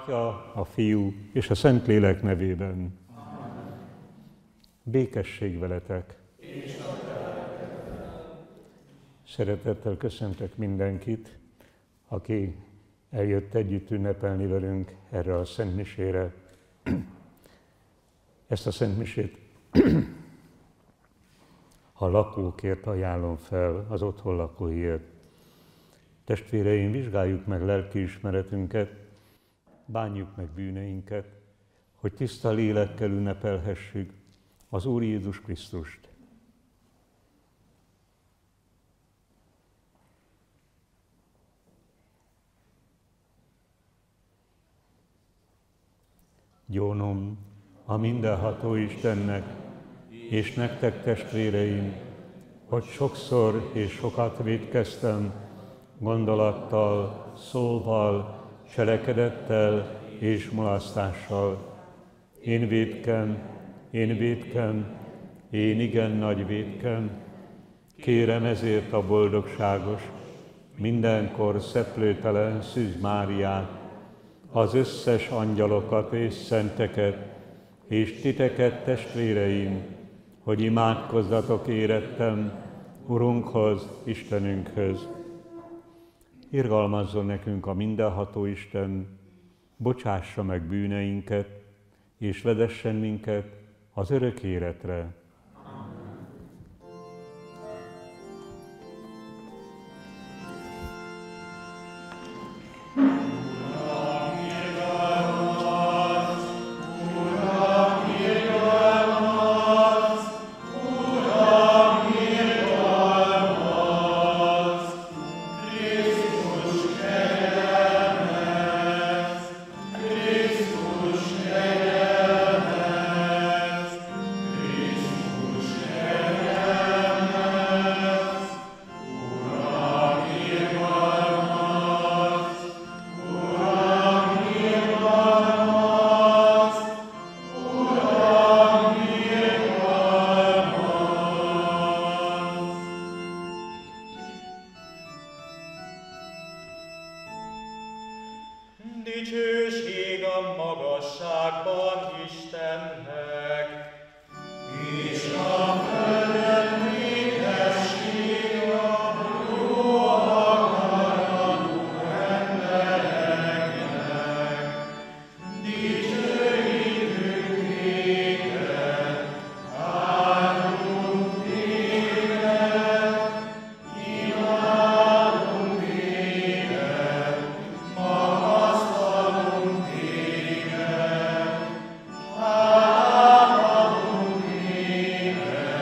Atya, a Fiú és a Szentlélek nevében. Békesség veletek! Szeretettel köszöntök mindenkit, aki eljött együtt ünnepelni velünk erre a szentmisére. Ezt a szentmisét a lakókért ajánlom fel, az otthon lakóiért. Testvéreim, vizsgáljuk meg lelkiismeretünket, bánjuk meg bűneinket, hogy tiszta lélekkel ünnepelhessük az Úr Jézus Krisztust. Gyónom a mindenható Istennek, és nektek, testvéreim, hogy sokszor és sokat vétkeztem, gondolattal, szóval, cselekedettel és mulasztással. Én vétkem, én igen nagy vétkem. Kérem ezért a boldogságos, mindenkor szeplőtelen Szűz Máriát, az összes angyalokat és szenteket, és titeket, testvéreim, hogy imádkozzatok érettem Urunkhoz, Istenünkhöz. Irgalmazzon nekünk a mindenható Isten, bocsássa meg bűneinket, és vezessen minket az örök életre. Dicsőség a magasságban Istennek, és a földön békesség a jó akaratú embereknek. Dicsőítünk téged, áldunk téged, imádunk téged, magasztalunk téged, áldunk téged.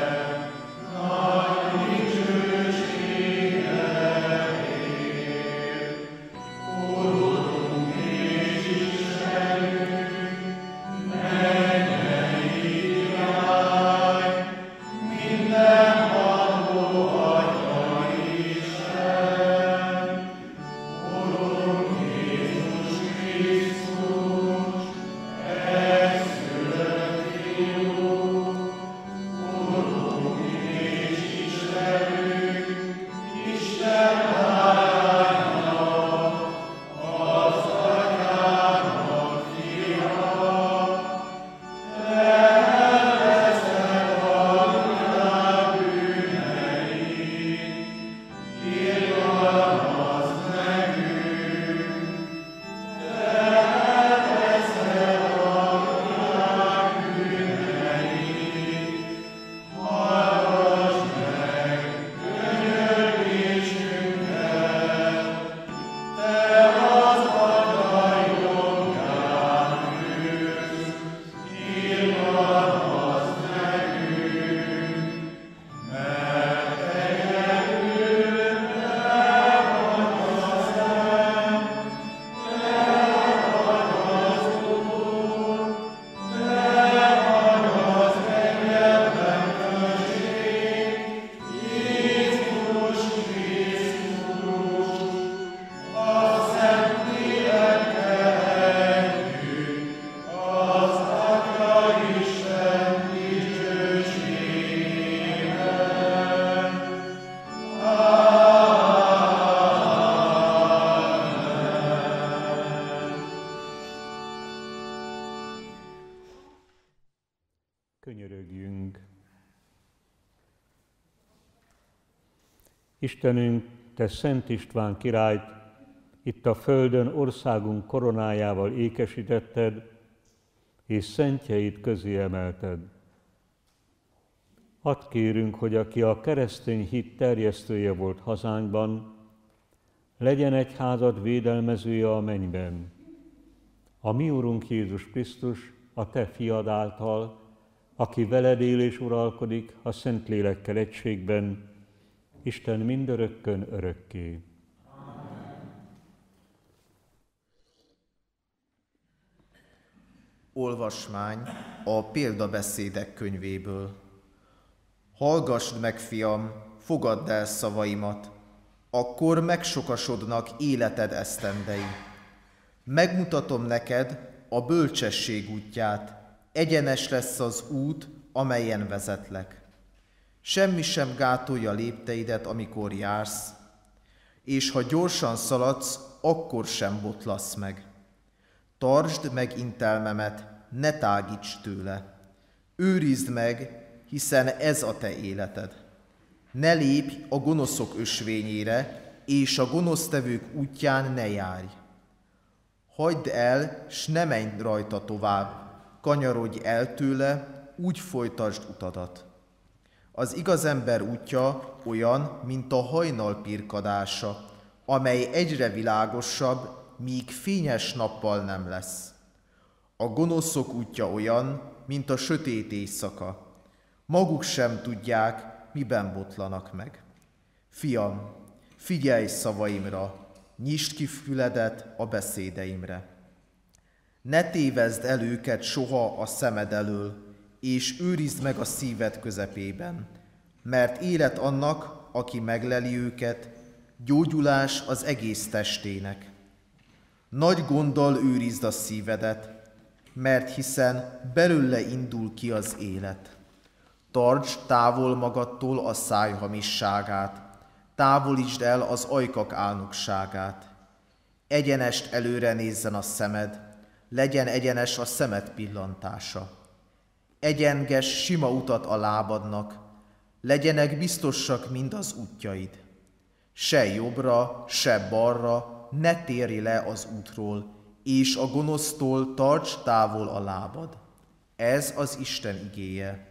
Könyörögjünk! Istenünk, Te Szent István királyt itt a földön országunk koronájával ékesítetted, és szentjeid közé emelted. Hadd kérünk, hogy aki a keresztény hit terjesztője volt hazánkban, legyen egyházad védelmezője a mennyben. A mi Urunk Jézus Krisztus, a Te fiad által, aki veled él és uralkodik a Szentlélekkel egységben, Isten mindörökkön örökké. Amen. Olvasmány a példabeszédek könyvéből. Hallgassd meg, fiam, fogadd el szavaimat, akkor megsokasodnak életed esztendei. Megmutatom neked a bölcsesség útját, egyenes lesz az út, amelyen vezetlek. Semmi sem gátolja lépteidet, amikor jársz, és ha gyorsan szaladsz, akkor sem botlasz meg. Tartsd meg intelmemet, ne tágíts tőle. Őrizd meg, hiszen ez a te életed. Ne lépj a gonoszok ösvényére, és a gonosztevők útján ne járj. Hagyd el, s ne menj rajta tovább, kanyarodj el tőle, úgy folytasd utadat. Az igaz ember útja olyan, mint a hajnal pirkadása, amely egyre világosabb, míg fényes nappal nem lesz. A gonoszok útja olyan, mint a sötét éjszaka. Maguk sem tudják, miben botlanak meg. Fiam, figyelj szavaimra, nyisd ki füledet a beszédeimre. Ne tévezd el őket soha a szemed elől, és őrizd meg a szíved közepében, mert élet annak, aki megleli őket, gyógyulás az egész testének. Nagy gonddal őrizd a szívedet, mert hiszen belőle indul ki az élet. Tartsd távol magadtól a száj hamisságát, távolítsd el az ajkak álnokságát. Egyenest előre nézzen a szemed, legyen egyenes a szemed pillantása. Egyenges sima utat a lábadnak, legyenek biztosak mind az útjaid. Se jobbra, se balra, ne térj le az útról, és a gonosztól tarts távol a lábad. Ez az Isten igéje.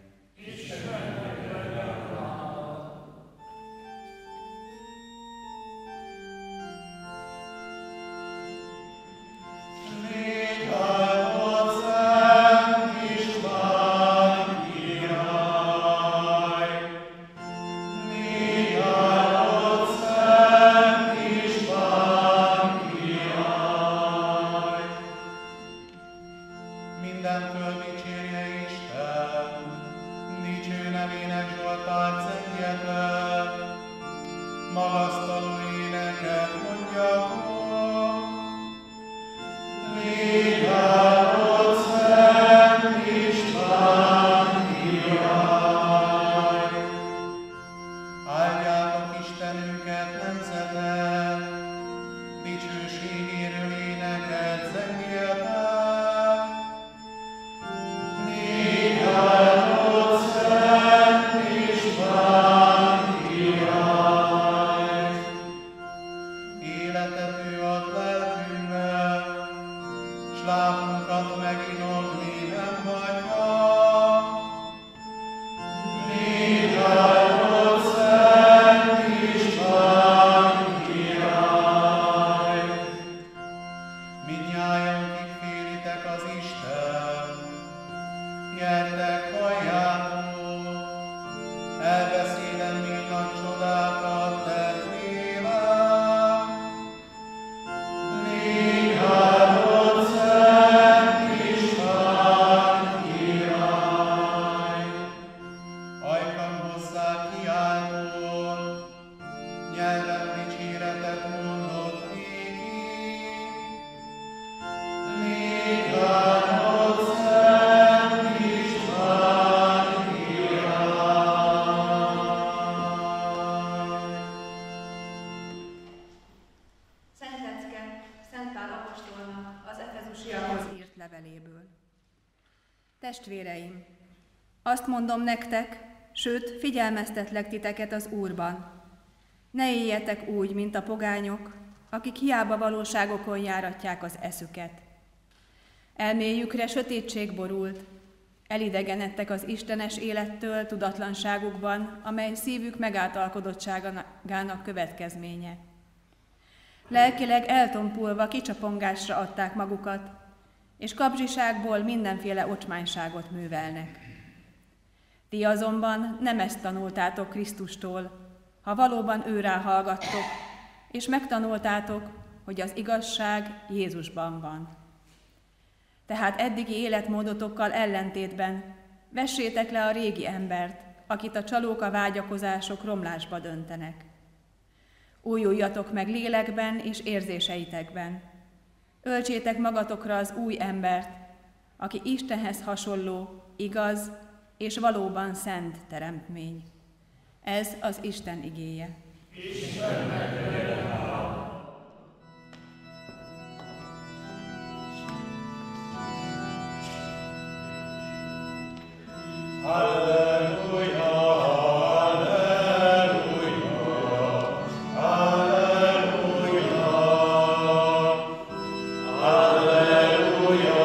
Leveléből. Testvéreim, Azt mondom nektek, sőt, figyelmeztetlek titeket az Úrban. Ne éljetek úgy, mint a pogányok, akik hiába valóságokon járatják az eszüket. Elméjükre sötétség borult, elidegenedtek az istenes élettől tudatlanságukban, amely szívük megáltalkodottságának következménye. Lelkileg eltompulva kicsapongásra adták magukat, és kapzsiságból mindenféle ocsmányságot művelnek. Ti azonban nem ezt tanultátok Krisztustól, ha valóban őrá hallgattok, és megtanultátok, hogy az igazság Jézusban van. Tehát eddigi életmódotokkal ellentétben vessétek le a régi embert, akit a csalók a vágyakozások romlásba döntenek. Újuljatok meg lélekben és érzéseitekben. Öltsétek magatokra az új embert, aki Istenhez hasonló, igaz és valóban szent teremtmény. Ez az Isten igéje. Halleluja, halleluja, halleluja, halleluja,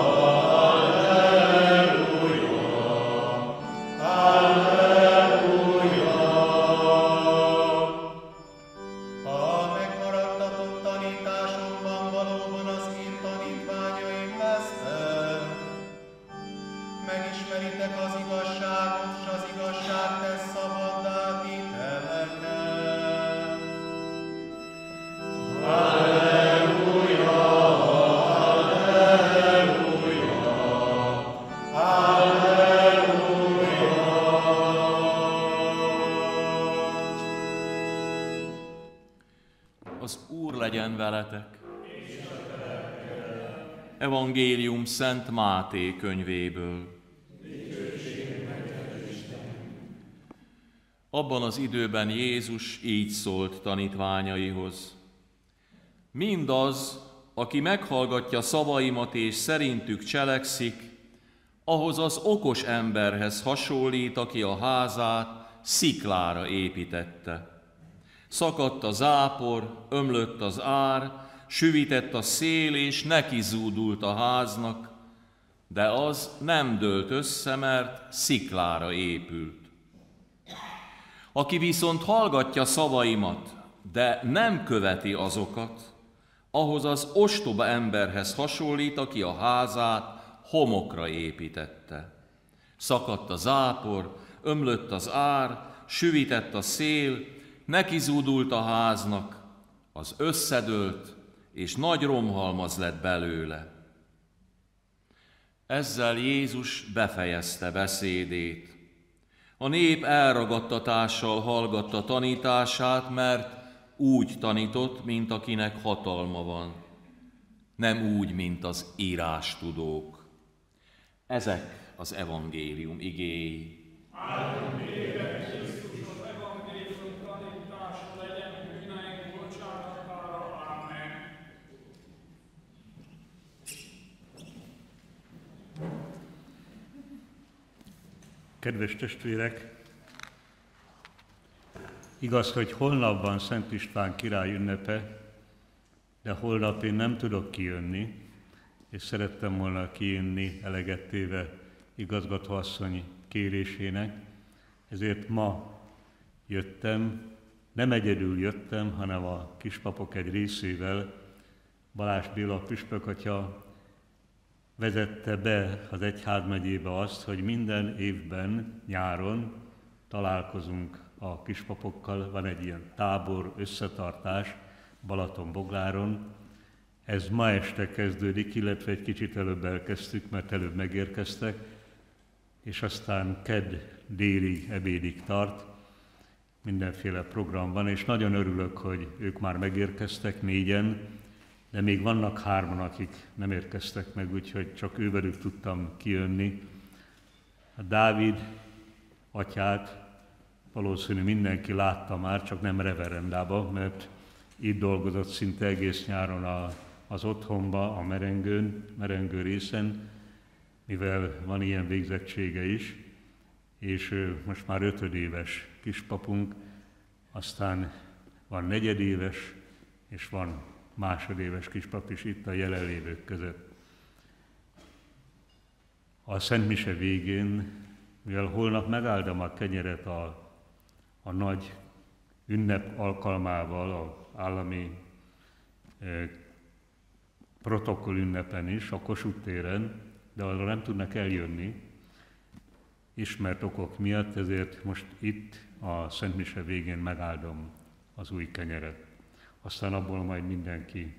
halleluja, halleluja. Ha megmaradtatok tanításomban, valóban az én tanítványaim lesztek. Megismeritek az igazságot, s az igazság tesz szabaddá titeket. Halleluja, halleluja, halleluja. Az Úr legyen veletek. Evangélium Szent Máté könyvéből. Abban az időben Jézus így szólt tanítványaihoz. Mindaz, aki meghallgatja szavaimat és szerintük cselekszik, ahhoz az okos emberhez hasonlít, aki a házát sziklára építette. Szakadt a zápor, ömlött az ár, süvitett a szél, és nekizúdult a háznak, de az nem dőlt össze, mert sziklára épült. Aki viszont hallgatja szavaimat, de nem követi azokat, ahhoz az ostoba emberhez hasonlít, aki a házát homokra építette. Szakadt a zápor, ömlött az ár, süvitett a szél, nekizúdult a háznak, az összedőlt, és nagy romhalmaz lett belőle. Ezzel Jézus befejezte beszédét. A nép elragadtatással hallgatta tanítását, mert úgy tanított, mint akinek hatalma van, nem úgy, mint az írástudók. Ezek az evangélium igéi. Kedves testvérek, igaz, hogy holnap van Szent István király ünnepe, de holnap én nem tudok kijönni, és szerettem volna kijönni eleget téve igazgatóasszony kérésének, ezért ma jöttem, nem egyedül jöttem, hanem a kispapok egy részével. Balázs Béla püspökatya vezette be az egyházmegyébe azt, hogy minden évben, nyáron találkozunk a kispapokkal, van egy ilyen tábor, összetartás Balaton-Bogláron. Ez ma este kezdődik, illetve egy kicsit előbb elkezdtük, mert előbb megérkeztek, és aztán kedd délig, ebédig tart. Mindenféle program van, és nagyon örülök, hogy ők már megérkeztek, 4-en, de még vannak 3-an, akik nem érkeztek meg, úgyhogy csak ővelük tudtam kijönni. A Dávid atyát valószínű mindenki látta már, csak nem reverendába, mert itt dolgozott szinte egész nyáron az otthonba, a merengő részen, mivel van ilyen végzettsége is. és most már 5. éves kispapunk, aztán van 4. éves, és van 2. éves kispap is itt a jelenlévők között. A Szent Mise végén, mivel holnap megáldom a kenyeret a nagy ünnep alkalmával, az állami protokoll ünnepen is, a Kossuth téren, de arra nem tudnak eljönni, ismert okok miatt, ezért most itt a Szent Mise végén megáldom az új kenyeret. Aztán abból majd mindenki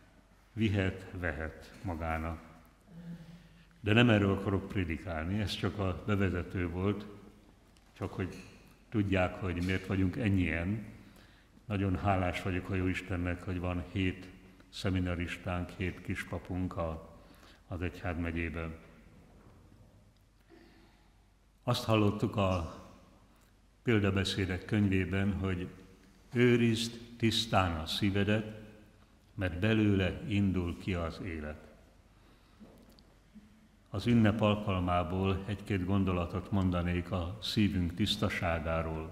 vehet magának. De nem erről akarok prédikálni, ez csak a bevezető volt, csak hogy tudják, hogy miért vagyunk ennyien. Nagyon hálás vagyok a Jóistennek, hogy van 7 szeminaristánk, 7 kispapunk az egyházmegyében. Azt hallottuk a példabeszédek könyvében, hogy őrizd tisztán a szívedet, mert belőle indul ki az élet. Az ünnep alkalmából 1-2 gondolatot mondanék a szívünk tisztaságáról.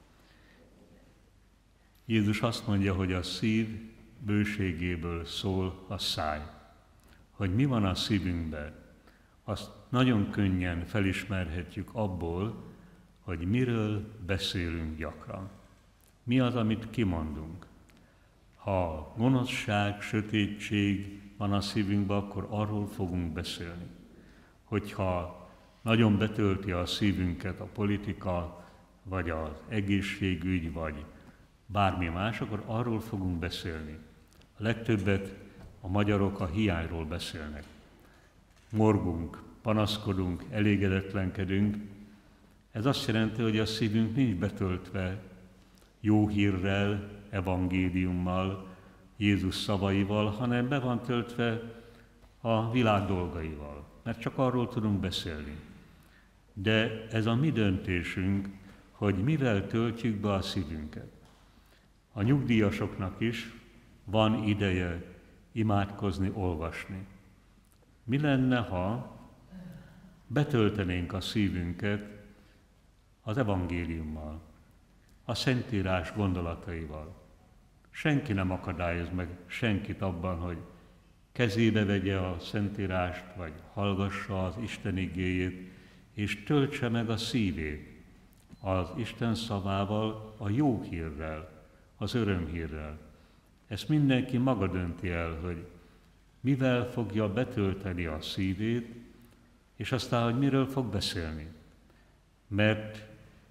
Jézus azt mondja, hogy a szív bőségéből szól a száj. Hogy mi van a szívünkben, azt nagyon könnyen felismerhetjük abból, hogy miről beszélünk gyakran. Mi az, amit kimondunk. Ha gonoszság, sötétség van a szívünkben, akkor arról fogunk beszélni. Hogyha nagyon betölti a szívünket a politika, vagy az egészségügy, vagy bármi más, akkor arról fogunk beszélni. A legtöbbet a magyarok a hiányról beszélnek. Morgunk, panaszkodunk, elégedetlenkedünk. Ez azt jelenti, hogy a szívünk nincs betöltve jó hírrel, evangéliummal, Jézus szavaival, hanem be van töltve a világ dolgaival, mert csak arról tudunk beszélni. De ez a mi döntésünk, hogy mivel töltjük be a szívünket. A nyugdíjasoknak is van ideje imádkozni, olvasni. Mi lenne, ha betöltenénk a szívünket az evangéliummal, a Szentírás gondolataival? Senki nem akadályoz meg senkit abban, hogy kezébe vegye a Szentírást, vagy hallgassa az Isten igéjét, és töltse meg a szívét az Isten szavával, a jó hírrel, az örömhírrel. Ezt mindenki maga dönti el, hogy mivel fogja betölteni a szívét, és aztán, hogy miről fog beszélni. Mert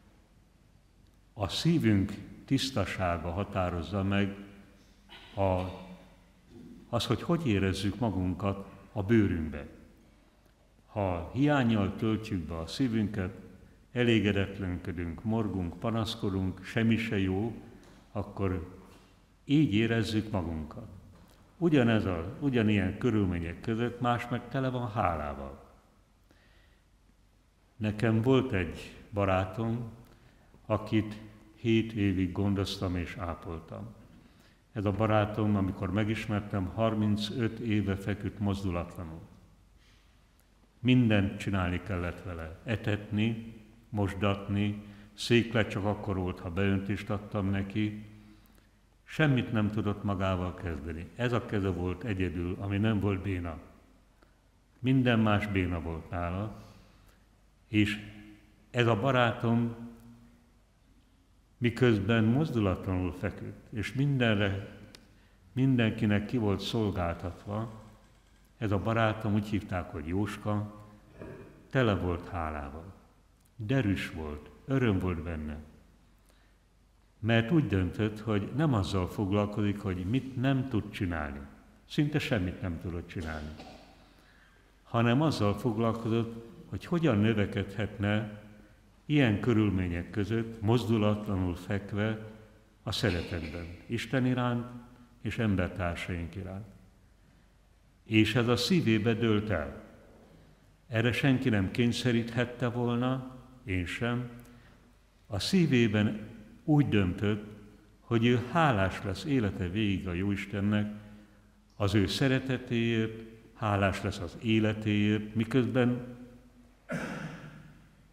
a szívünk tisztasága határozza meg az, hogy érezzük magunkat a bőrünkbe. Ha hiánnyal töltjük be a szívünket, elégedetlenkedünk, morgunk, panaszkodunk, semmi se jó, akkor így érezzük magunkat. Ugyanilyen körülmények között más meg tele van hálával. Nekem volt egy barátom, akit 7 évig gondoztam és ápoltam. Ez a barátom, amikor megismertem, 35 éve feküdt mozdulatlanul. Mindent csinálni kellett vele. Etetni, mosdatni, széklet csak akkor volt, ha beöntést adtam neki. Semmit nem tudott magával kezdeni. Ez a keze volt egyedül, ami nem volt béna. Minden más béna volt nála. És ez a barátom miközben mozdulatlanul feküdt, és mindenkinek ki volt szolgáltatva, ez a barátom, úgy hívták, hogy Jóska, tele volt hálával. Derűs volt, öröm volt benne. Mert úgy döntött, hogy nem azzal foglalkozik, hogy mit nem tud csinálni. Szinte semmit nem tudott csinálni. Hanem azzal foglalkozott, hogy hogyan növekedhetne ilyen körülmények között, mozdulatlanul fekve a szeretetben, Isten iránt és embertársaink iránt. És ez a szívébe dőlt el. Erre senki nem kényszeríthette volna, én sem. A szívében úgy döntött, hogy ő hálás lesz élete végig a Jóistennek, az ő szeretetéért, hálás lesz az életéért, miközben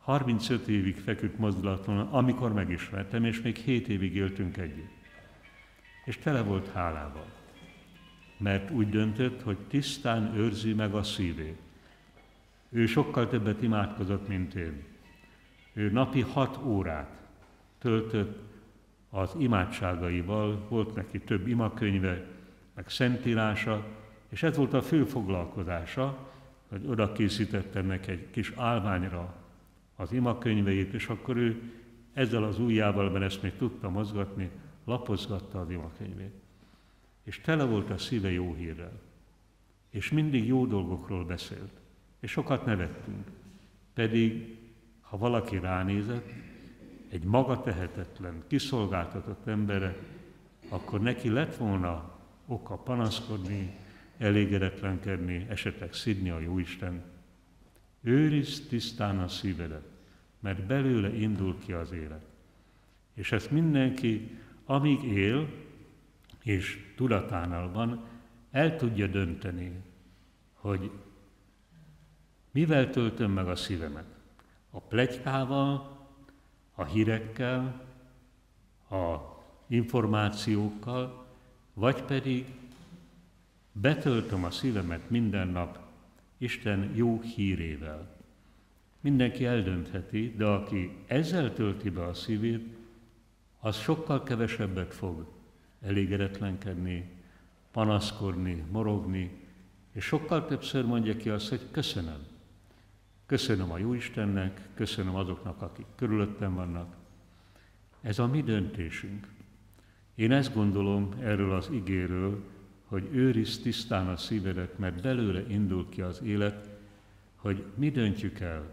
35 évig feküdt mozdulatlanul, amikor megismertem, és még 7 évig éltünk együtt. És tele volt hálával, mert úgy döntött, hogy tisztán őrzi meg a szívét. Ő sokkal többet imádkozott, mint én. Ő napi 6 órát töltött az imádságaival, volt neki több imakönyve, meg szentírása, és ez volt a fő foglalkozása, hogy oda készítettem neki egy kis állványra az imakönyveit, és akkor ő ezzel az ujjával, mert ezt még tudta mozgatni, lapozgatta az imakönyvét. És tele volt a szíve jó hírrel. És mindig jó dolgokról beszélt. És sokat nevettünk. Pedig, ha valaki ránézett, egy magatehetetlen, kiszolgáltatott emberre, akkor neki lett volna oka panaszkodni, elégedetlenkedni, esetleg szidni a Jóisten. Őrizd tisztán a szívedet, mert belőle indul ki az élet. És ezt mindenki, amíg él, és tudatánál van, el tudja dönteni, hogy mivel töltöm meg a szívemet. A pletykával, a hírekkel, a információkkal, vagy pedig betöltöm a szívemet minden nap Isten jó hírével. Mindenki eldöntheti, de aki ezzel tölti be a szívét, az sokkal kevesebbet fog elégedetlenkedni, panaszkodni, morogni, és sokkal többször mondja ki azt, hogy köszönöm. Köszönöm a Jóistennek, köszönöm azoknak, akik körülöttem vannak. Ez a mi döntésünk. Én ezt gondolom erről az igéről, hogy őrizd tisztán a szívedet, mert belőle indul ki az élet, hogy mi döntjük el.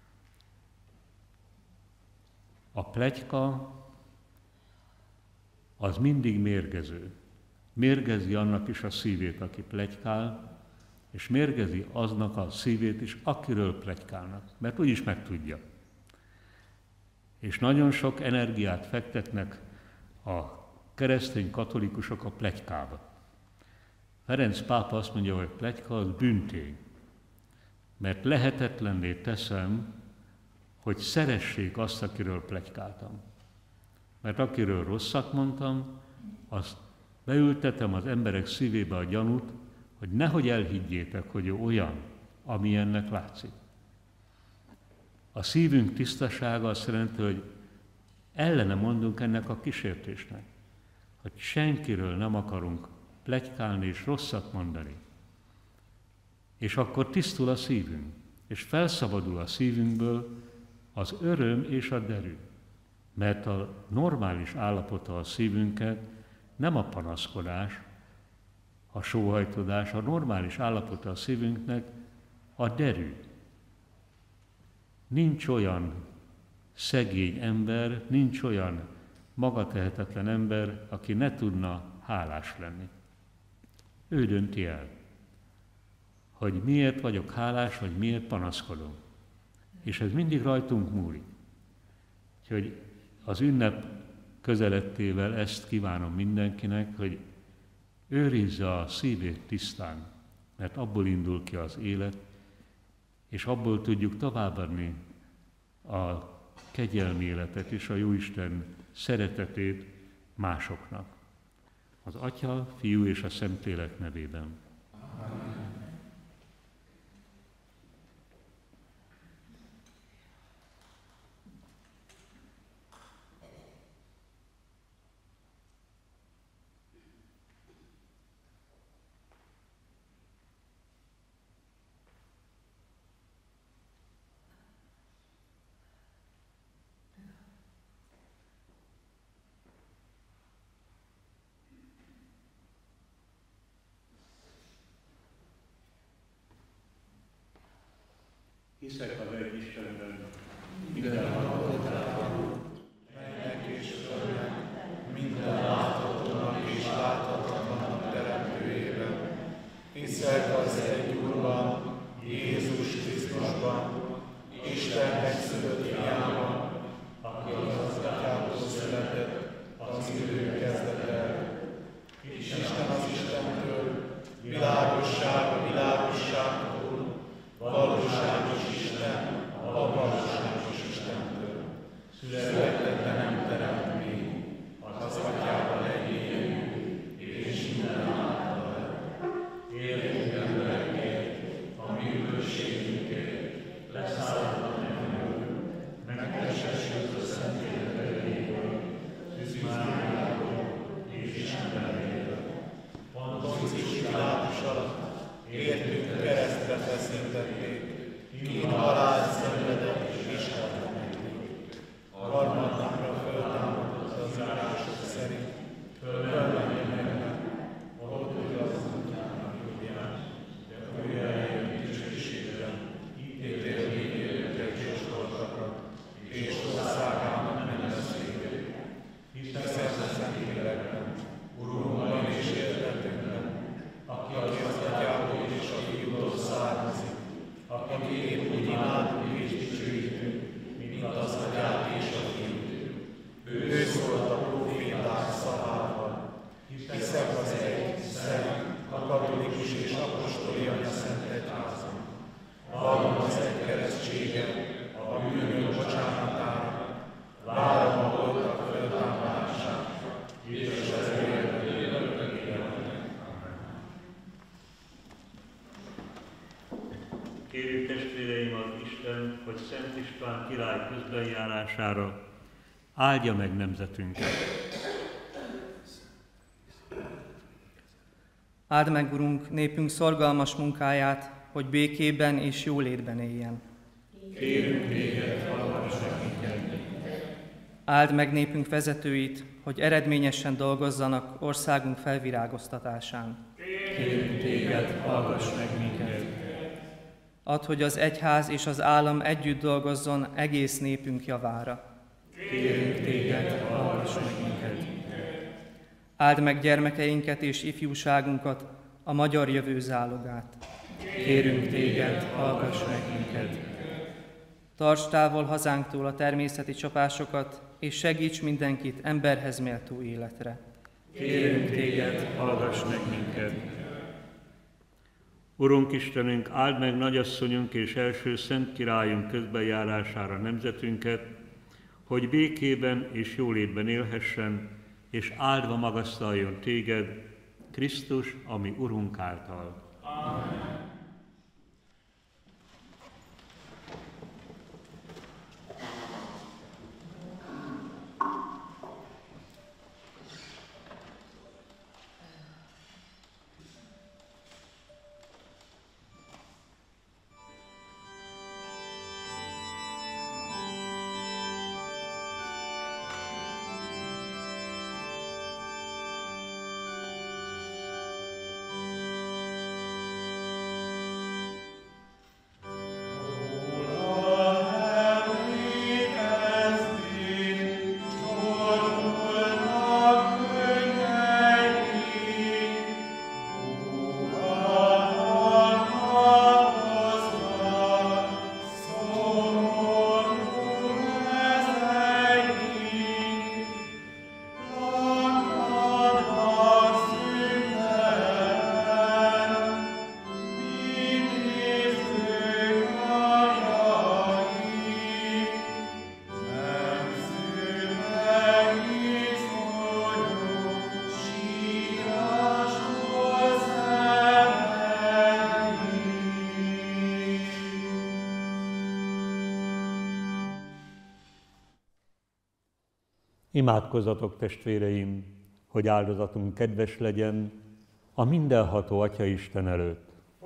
A pletyka az mindig mérgező. Mérgezi annak is a szívét, aki pletykál, és mérgezi aznak a szívét is, akiről pletykálnak, mert úgyis megtudja. És nagyon sok energiát fektetnek a keresztény katolikusok a pletykába. Ferenc pápa azt mondja, hogy pletyka az bűntény, mert lehetetlenné teszem, hogy szeressék azt, akiről pletykáltam. Mert akiről rosszat mondtam, azt beültetem az emberek szívébe a gyanút, hogy nehogy elhiggyétek, hogy ő olyan, amilyennek látszik. A szívünk tisztasága azt jelenti, hogy ellene mondunk ennek a kísértésnek, hogy senkiről nem akarunk pletykálni és rosszat mondani. És akkor tisztul a szívünk, és felszabadul a szívünkből az öröm és a derű. Mert a normális állapota a szívünket nem a panaszkodás, a sóhajtodás, a normális állapota a szívünknek a derű. Nincs olyan szegény ember, nincs olyan magatehetetlen ember, aki ne tudna hálás lenni. Ő dönti el, hogy miért vagyok hálás, vagy miért panaszkodom. És ez mindig rajtunk múlik. Úgyhogy az ünnep közelettével ezt kívánom mindenkinek, hogy őrizze a szívét tisztán, mert abból indul ki az élet, és abból tudjuk továbbadni a kegyelmi életet és a Jóisten szeretetét másoknak. Az Atya, Fiú és a Szentlélek nevében. Amen. Hiszek az egy Istenben, mindenható, mennek és földnek, minden láthatónak és láthatatlannak teremtőjében. Hiszek az egy Úrban, Jézus Krisztusban, Isten egyszülött fiában, aki az Atyától született, az idő kezdete. Isten az Istentől, világosság a világosságtól, valóságos Isten, a valóság élni a Szent Egyházon. Vallom az egy keresztséget a bűnök bocsánatára, várom a holtak föltámadását, és az örökké életet. Kérjük testvéreim az Isten, hogy Szent István király közbenjárására áldja meg nemzetünket. Áld meg, Urunk, népünk szorgalmas munkáját, hogy békében és jólétben éljen. Kérünk téged, hallgass meg minket. Áld meg népünk vezetőit, hogy eredményesen dolgozzanak országunk felvirágoztatásán. Kérünk téged, hallgass meg minket. Add, hogy az egyház és az állam együtt dolgozzon egész népünk javára. Kérünk téged, hallgass meg minket. Áld meg gyermekeinket és ifjúságunkat, a magyar jövő zálogát. Kérünk téged, hallgass meg minket. Tarts távol hazánktól a természeti csapásokat, és segíts mindenkit emberhez méltó életre. Kérünk téged, hallgass meg minket. Urunk Istenünk, áld meg nagyasszonyunk és első szent királyunk közbenjárására nemzetünket, hogy békében és jólétben élhessen, és áldva magasztaljon téged, Krisztus, ami Urunk által. Amen. Imádkozzatok, testvéreim, hogy áldozatunk kedves legyen a mindenható Atya Isten előtt.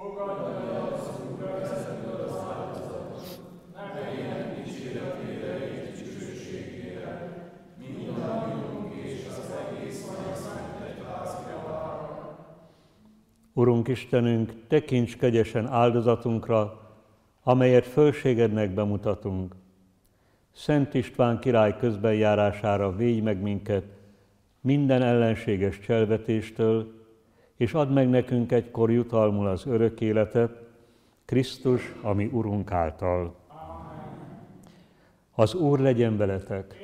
Urunk Istenünk, tekints kegyesen áldozatunkra, amelyet fölségednek bemutatunk. Szent István király közbenjárására védj meg minket minden ellenséges cselvetéstől, és add meg nekünk egykor jutalmul az örök életet, Krisztus, ami Urunk által. Amen. Az Úr legyen veletek!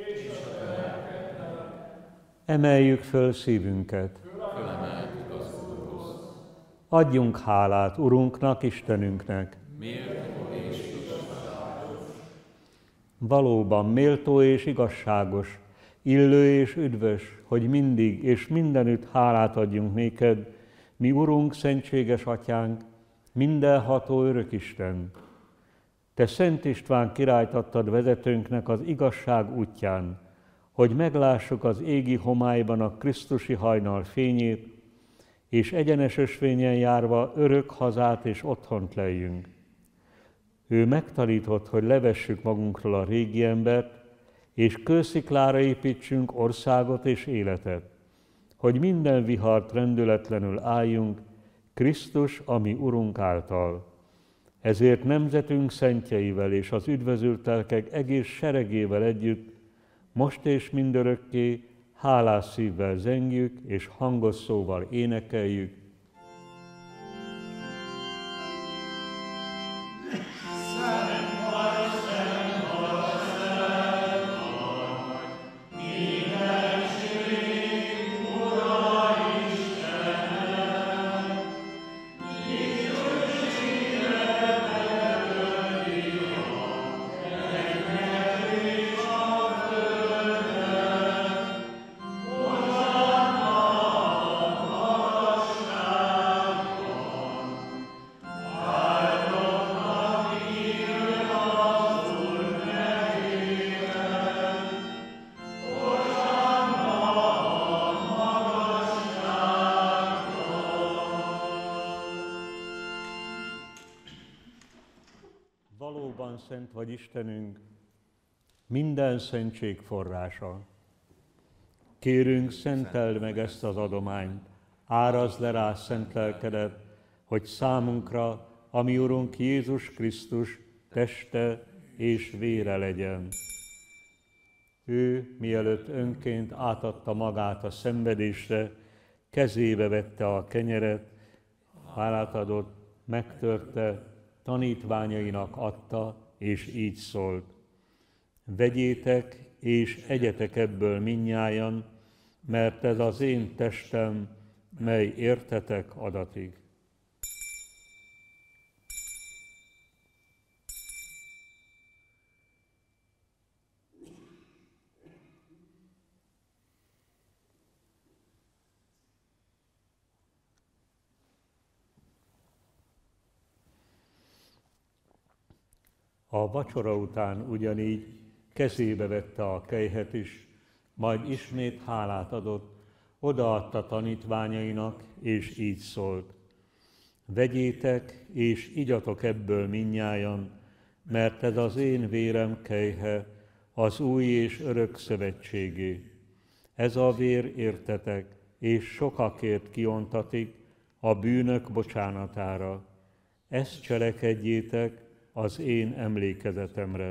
Emeljük föl szívünket! Adjunk hálát Urunknak, Istenünknek! Valóban méltó és igazságos, illő és üdvös, hogy mindig és mindenütt hálát adjunk néked, mi Urunk, szentséges Atyánk, mindenható Örökisten. Te Szent István királyt adtad vezetőnknek az igazság útján, hogy meglássuk az égi homályban a krisztusi hajnal fényét, és egyenes ösvényen járva örök hazát és otthont lejjünk. Ő megtanított, hogy levessük magunkról a régi embert, és kősziklára építsünk országot és életet, hogy minden vihart rendületlenül álljunk, Krisztus, ami Urunk által. Ezért nemzetünk szentjeivel és az üdvözült lelkek egész seregével együtt, most és mindörökké hálás szívvel zengjük és hangos szóval énekeljük. Ura Istenem, mi valóban szent vagy Istenünk, minden szentség forrása. Kérünk, szenteld meg ezt az adományt, árazd le rá szent lelkedet, hogy számunkra, a mi Urunk Jézus Krisztus teste és vére legyen. Ő, mielőtt önként átadta magát a szenvedésre, kezébe vette a kenyeret, hálát adott, megtörte, tanítványainak adta, és így szólt: vegyétek és egyetek ebből mindnyájan, mert ez az én testem, mely értetek adatig. A vacsora után ugyanígy kezébe vette a kelyhet is, majd ismét hálát adott, odaadta tanítványainak, és így szólt: vegyétek és igyatok ebből mindnyájan, mert ez az én vérem kelyhe, az új és örök szövetségé. Ez a vér értetek, és sokakért kiontatik a bűnök bocsánatára. Ezt cselekedjétek az én emlékezetemre.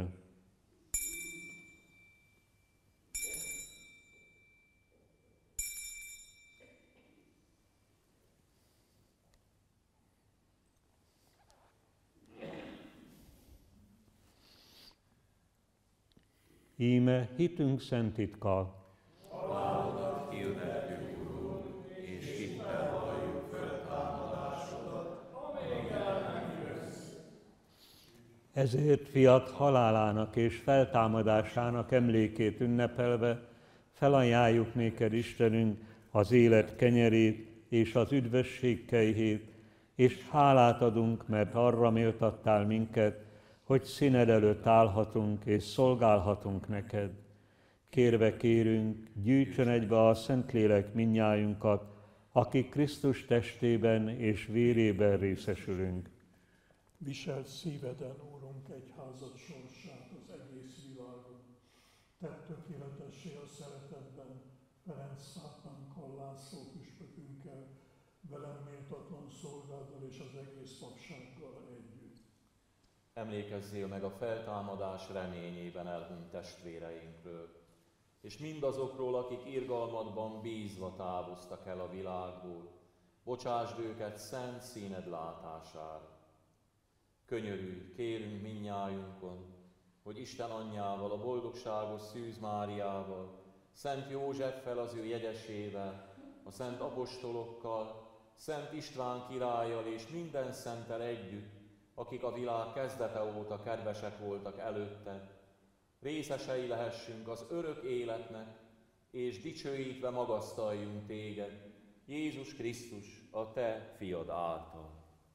Íme hitünk szent titka. Halálodat hirdettük, Urunk, és hittel valljuk föltámadásodat, amíg el nem jössz. Ezért fiat halálának és feltámadásának emlékét ünnepelve felajánljuk néked, Istenünk, az élet kenyerét és az üdvösség kejhét, és hálát adunk, mert arra méltattál minket, hogy színed előtt állhatunk és szolgálhatunk neked. Kérve kérünk, gyűjtsön egybe a Szentlélek mindnyájunkat, akik Krisztus testében és vérében részesülünk. Viselt szíveden, Úrunk, egyházad sorsát, az egész világon. Tedd tökéletessé a szeretetben, Ferenc pápánkkal, László püspökünkkel, velem méltatlan szolgáddal és az egész papsággal együtt. Emlékezzél meg a feltámadás reményében elhunyt testvéreinkről, és mindazokról, akik irgalmadban bízva távoztak el a világból, bocsásd őket szent színed látására. Könyörülj, kérünk mindnyájunkon, hogy Isten anyjával, a boldogságos Szűz Máriával, Szent Józseffel, az ő jegyesével, a szent apostolokkal, Szent István királlyal és minden szenttel együtt, akik a világ kezdete óta kedvesek voltak előtte, részesei lehessünk az örök életnek, és dicsőítve magasztaljunk téged, Jézus Krisztus, a te fiad által.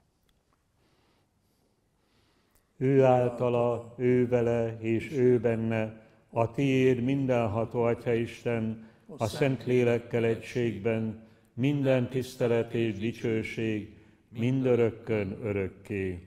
Ő általa, ő vele és ő benne, a tiéd mindenható Atyaisten, a Szentlélekkel egységben, minden tisztelet és dicsőség, mindörökkön örökké.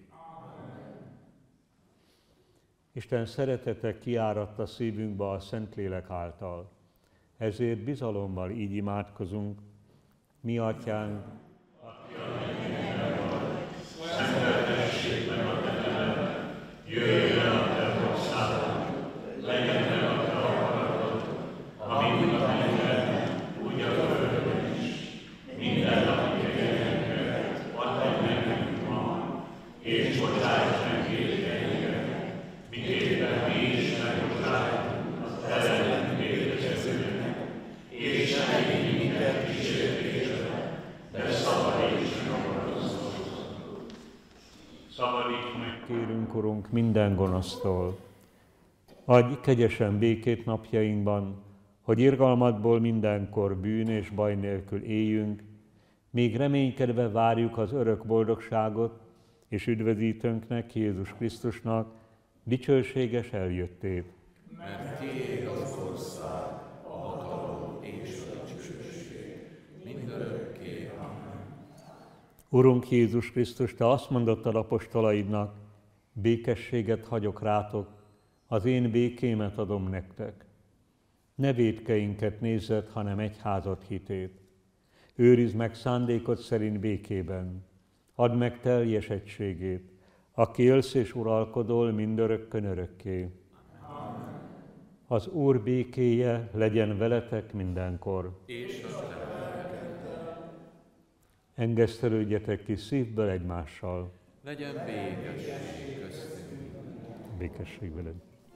Isten szeretete kiáradt szívünkbe a Szentlélek által. Ezért bizalommal így imádkozunk: mi atyánk, aki a mennyekben vagy, szenteltessék meg a te neved, jöjjön a te országod, legyen meg a te akaratod, amint a mennyben, úgy a földön is. Minden napi kenyerünket add meg nekünk ma, és bocsáss meg vétkeinket, miképpen mi is megbocsájtunk az ellenünk vétkezőknek, és ne vigy minket kísértésbe, de szabadíts meg a gonosztól. Szabadíts meg! kérünk, Urunk, minden gonosztól. Adj kegyesen békét napjainkban, hogy irgalmadból mindenkor bűn és baj nélkül éljünk, míg reménykedve várjuk az örök boldogságot, és üdvözítőnknek, Jézus Krisztusnak dicsőséges eljöttét. Mert tiéd az ország, a hatalom és a dicsőség, mindörökké. Amen. Urunk Jézus Krisztus, te azt mondottad apostolaidnak: Békességet hagyok rátok, az én békémet adom nektek. Ne vétkeinket nézzed, hanem egyházad hitét. Őrizd meg szándékod szerint békében. Add meg teljes egységét, aki élsz és uralkodol mindörökkön örökké. Amen. Az Úr békéje legyen veletek mindenkor. És a te lelkeddel. Engesztelődjetek ti szívből egymással. Legyen békesség köztünk. Békesség veled.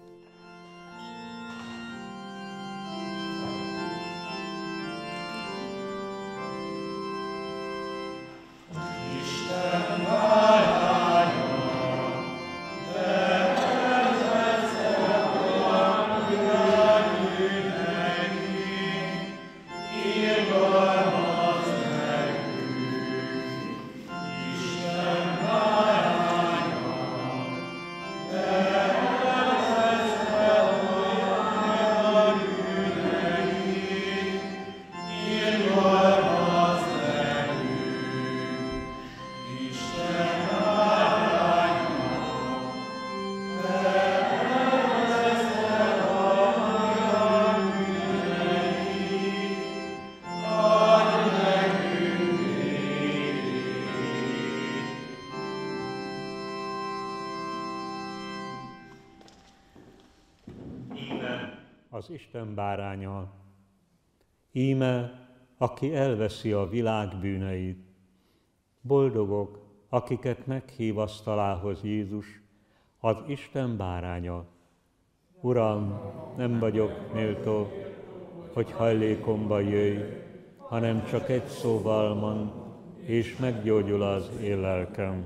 Az Isten báránya, íme, aki elveszi a világ bűneit. Boldogok, akiket meghív asztalához Jézus, az Isten báránya. Uram, nem vagyok méltó, hogy hajlékomba jöjj, hanem csak egy szóval mondd, és meggyógyul az én lelkem.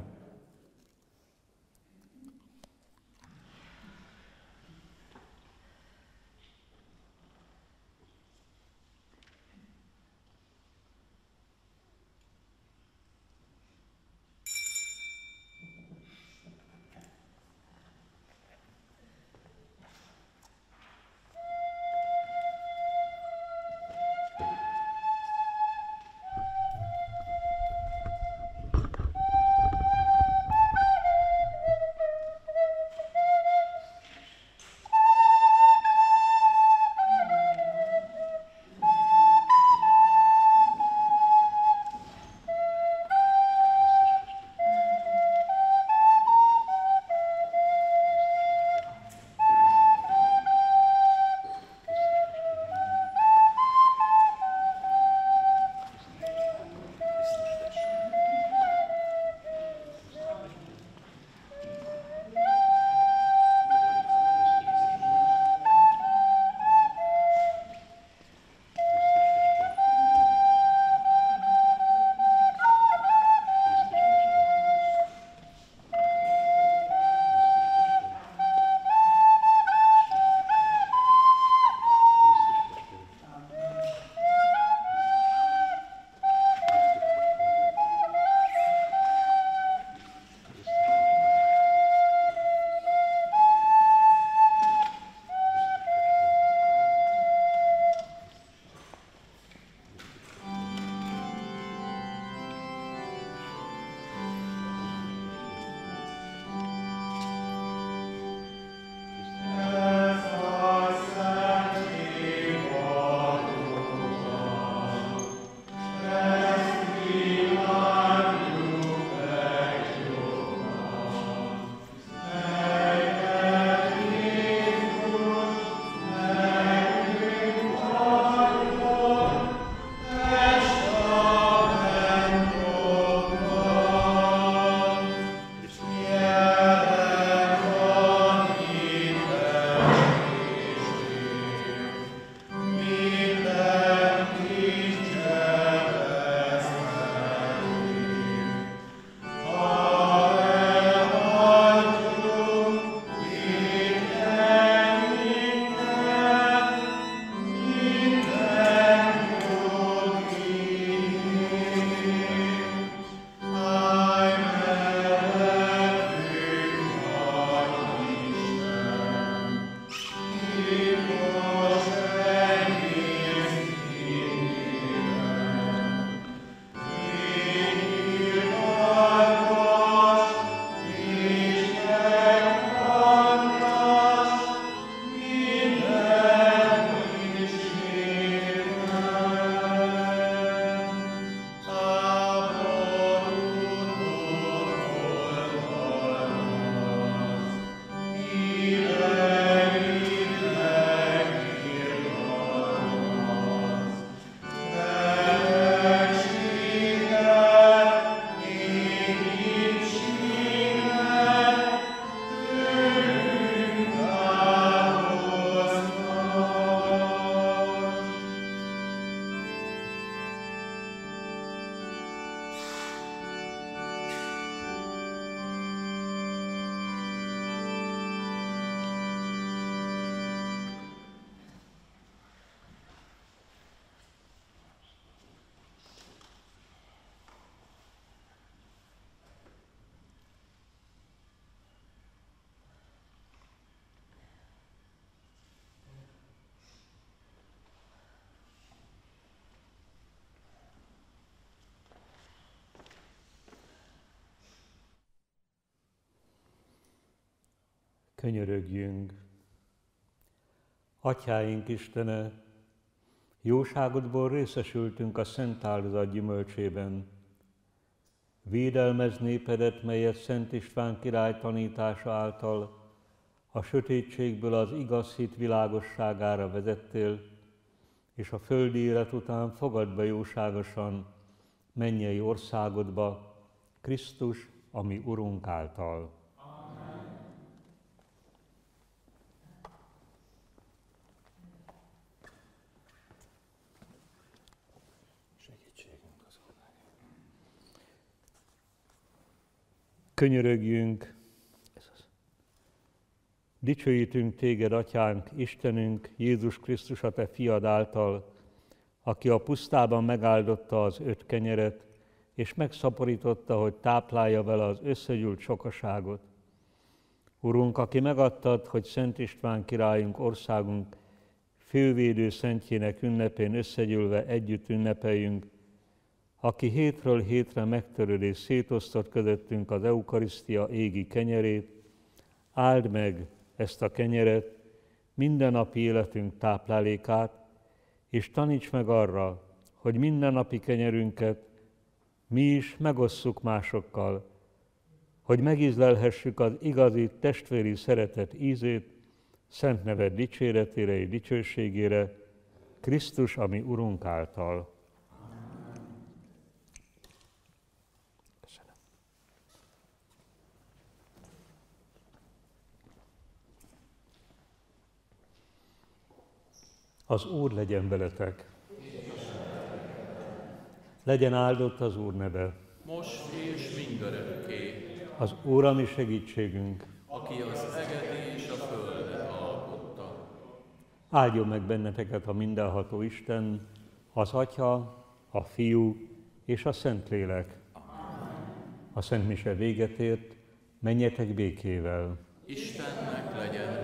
Könyörögjünk. Atyáink Istene, jóságodból részesültünk a szent áldozat gyümölcsében. Védelmezd népedet, melyet Szent István király tanítása által a sötétségből az igaz hit világosságára vezettél, és a földi élet után fogadd be jóságosan mennyei országodba, Krisztus, a mi Urunk által. Amen. Könyörögjünk, dicsőítünk téged, Atyánk, Istenünk, Jézus Krisztus, a te fiad által, aki a pusztában megáldotta az 5 kenyeret, és megszaporította, hogy táplálja vele az összegyűlt sokaságot. Urunk, aki megadtad, hogy Szent István királyunk, országunk fővédő szentjének ünnepén összegyűlve együtt ünnepeljünk, aki hétről hétre megtöröd és szétosztott közöttünk az eukarisztia égi kenyerét, áld meg ezt a kenyeret, mindennapi életünk táplálékát, és taníts meg arra, hogy mindennapi kenyerünket mi is megosszuk másokkal, hogy megízlelhessük az igazi testvéri szeretet ízét, szent neved dicséretére és dicsőségére, Krisztus, a mi Urunk által. Köszönöm. Az Úr legyen veletek. Legyen áldott az Úr neve. Most és mindörökké. Az Úr a mi segítségünk. Aki az eget és a földet alkotta. Áldjon meg benneteket a mindenható Isten, az Atya, a Fiú és a Szentlélek. A Szent Mise véget ért, menjetek békével. Istennek legyen